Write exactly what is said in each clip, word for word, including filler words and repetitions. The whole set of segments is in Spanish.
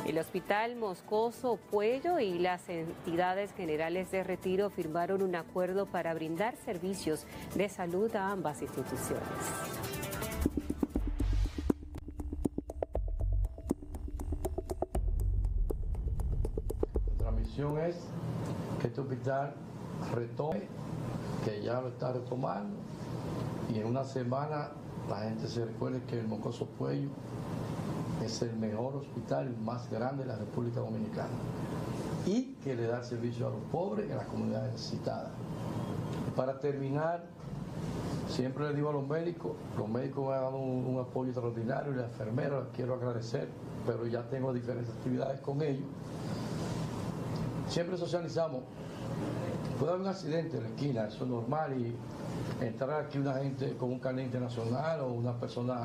El Hospital Moscoso Puello y las entidades generales de Retiro firmaron un acuerdo para brindar servicios de salud a ambas instituciones. Nuestra misión es que este hospital retome, que ya lo está retomando, y en una semana la gente se recuerde que el Moscoso Puello es el mejor hospital más grande de la República Dominicana y que le da servicio a los pobres y a las comunidades necesitadas. Y para terminar, siempre le digo a los médicos, los médicos me han dado un, un apoyo extraordinario y las enfermeras les quiero agradecer, pero ya tengo diferentes actividades con ellos. Siempre socializamos. Puede haber un accidente en la esquina, eso es normal, y entrar aquí una gente con un carnet internacional o una persona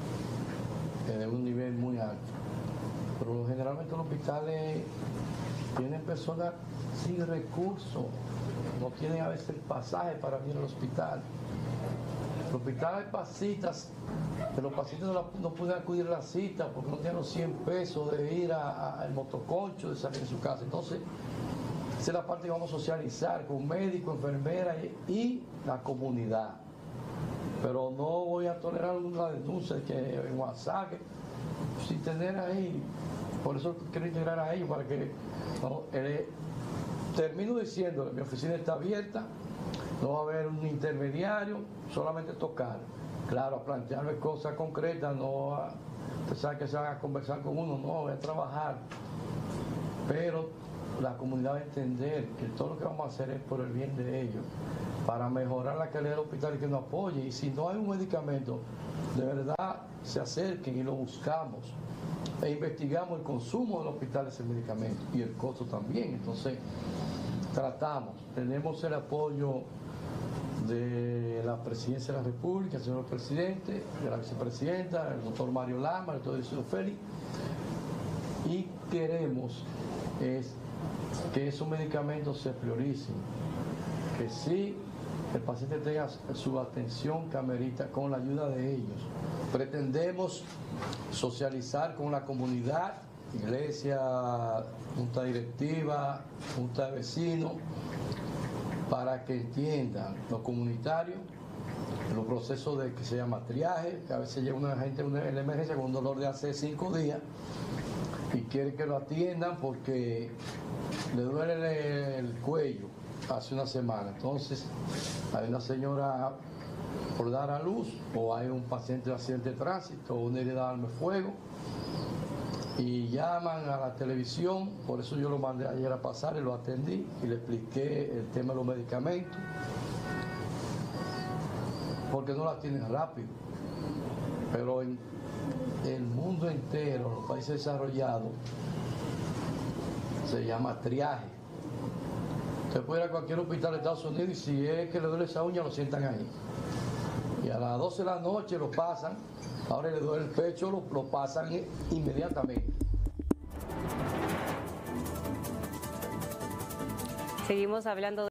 de un nivel muy alto. Pero generalmente los hospitales tienen personas sin recursos, no tienen a veces el pasaje para ir al hospital. Los hospitales hay pasitas, pero los pacientes no, la, no pueden acudir a la cita porque no tienen los cien pesos de ir al motoconcho, de salir de su casa. Entonces, esa es la parte que vamos a socializar con médicos, enfermeras y, y la comunidad. Pero no voy a tolerar una denuncia que en WhatsApp, que, sin tener ahí, por eso quiero integrar a ellos para que, no, eh, termino diciendo, mi oficina está abierta, no va a haber un intermediario, solamente tocar, claro, a plantearme cosas concretas, no a pensar que se van a conversar con uno, no, voy a trabajar, pero la comunidad va a entender que todo lo que vamos a hacer es por el bien de ellos, para mejorar la calidad del hospital y que nos apoye. Y si no hay un medicamento, de verdad se acerquen y lo buscamos e investigamos el consumo del hospital de ese medicamento y el costo también. Entonces, tratamos, tenemos el apoyo de la Presidencia de la República, el señor presidente, de la vicepresidenta, el doctor Mario Lama, el doctor Isidro Félix, y queremos es que esos medicamentos se prioricen, que sí el paciente tenga su atención camerita con la ayuda de ellos. Pretendemos socializar con la comunidad, iglesia, junta directiva, junta de vecinos, para que entiendan los comunitarios los procesos de que se llama triaje, que a veces llega una gente en la emergencia con un dolor de hace cinco días y quiere que lo atiendan porque le duele el cuello hace una semana. Entonces, hay una señora por dar a luz, o hay un paciente de accidente de tránsito, o una herida de arma de fuego, y llaman a la televisión. Por eso yo lo mandé ayer a pasar y lo atendí y le expliqué el tema de los medicamentos, porque no la tienen rápido. Pero en el mundo entero, los países desarrollados, se llama triaje. Usted puede ir a cualquier hospital de Estados Unidos y si es que le duele esa uña, lo sientan ahí. Y a las doce de la noche lo pasan, ahora le duele el pecho, lo, lo pasan inmediatamente. Seguimos hablando de